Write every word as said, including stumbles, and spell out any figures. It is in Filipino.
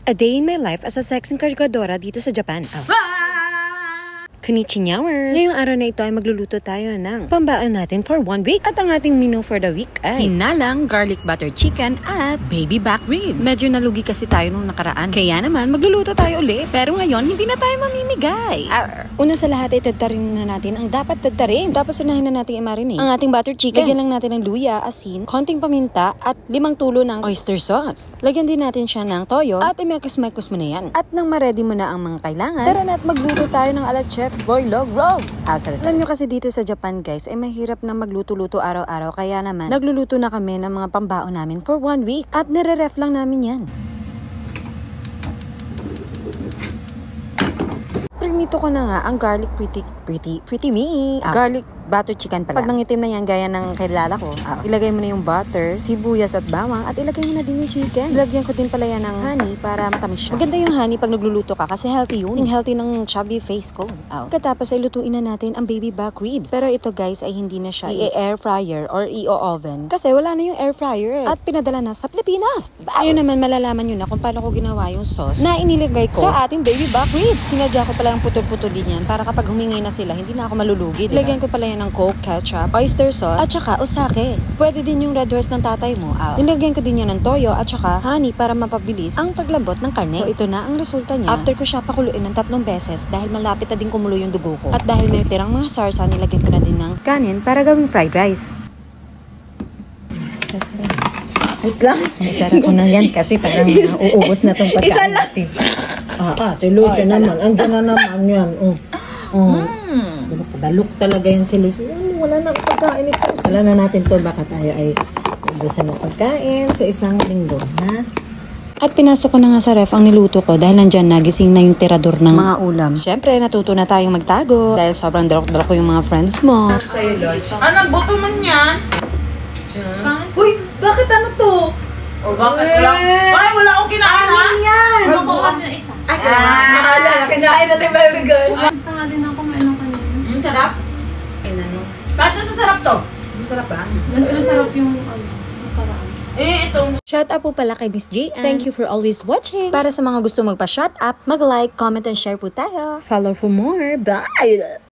A day in my life as a sex encargadora dito sa Japan. Oh. Konnichiwa! Ngayong araw na ito ay magluluto tayo ng pambaon natin for one week. At ang ating menu for the week ay hinalang, garlic butter chicken at baby back ribs. Medyo nalugi kasi tayo nung nakaraan. Kaya naman magluluto tayo ulit. Pero ngayon hindi na tayo mamimigay. Arr. Una sa lahat ay tadtarin na natin ang dapat tadtarin. Tapos unahin na natin i-marinate ang ating butter chicken. Lagyan lang natin ng luya, asin, konting paminta at limang tulo ng oyster sauce. Lagyan din natin siya ng toyo at imekos-mekos mo na yan. At nang ma-ready mo na ang mga kailangan, tara na at magluto tayo ng ala chef boy log roll. Ah, alam nyo kasi dito sa Japan guys ay mahirap na magluto-luto araw-araw, kaya naman nagluluto na kami ng mga pambaon namin for one week at nire-ref lang namin yan. Prinito ko na nga ang garlic pretty pretty pretty me ah, garlic butter chicken pala. Pag nangitim na yan gaya ng kilala ko, ah, ilagay mo na yung butter, sibuyas at bawang at ilagay mo na din yung chicken. Ilagyan ko din pala yan ng honey para matamis siya. Maganda yung honey pag nagluluto ka kasi healthy yun. Yung healthy ng chubby face ko. Oh. Katapos ay lutuin na natin ang baby back ribs. Pero ito guys ay hindi na siya i-air fryer or i-oven kasi wala na yung air fryer at pinadala na sa Pilipinas. Ayun naman malalaman nyo na kung paano ko ginawa yung sauce na inilagay ko sa ating baby back ribs. Sinadya ko pala yung putol-putol din yan para kapag humingi na sila hindi na ako malulugi. Diba? Ilagyan ko pala yan ng Coke, ketchup, oyster sauce, at saka usake. Pwede din yung red horse ng tatay mo. Ah, nilagyan ko din yan ng toyo at saka honey para mapabilis ang paglambot ng karne. So ito na ang resulta niya. After ko siya pakuluin ng tatlong beses dahil malapit na din kumulo yung dugo ko. At dahil may tirang mga sarsa, nilagyan ko na din ng kanin para gawing fried rice. Wait lang. Isara ko na yan kasi parang uuubos na itong pagkain. Isa lang. Ah, ah, si Lucio oh, naman. Andiyan na naman yan. Oh. Oh. Mm. Dalok talaga yan si Lucio. Wala na pagkain ito. Sala na natin to. Baka tayo ay ubusan ng pagkain sa isang linggo. Ha? At pinasok ko na nga sa ref ang niluto ko dahil nandyan nagising na yung tirador ng mga ulam. Siyempre, natuto na tayong magtago dahil sobrang darok-darok ko yung mga friends mo. Sa'yo, Lodge. Anong boto man yan? Uy, bakit ano to? O bakit wala? Ay, wala akong kinain ha? Ano yan? Nakuha na isa. Ay, nakala, kinain na lang baby girl. Ito nga din ako may ano kanina. Hmm, sarap? Ano? Bakit ano sarap to? Masarap ba? Mas masarap yung ano, nakaraan. Eh, itong Shout out po pala kay Miss J N. Thank you for always watching. Para sa mga gusto magpa-shout up, mag-like, comment, and share po tayo. Follow for more. Bye!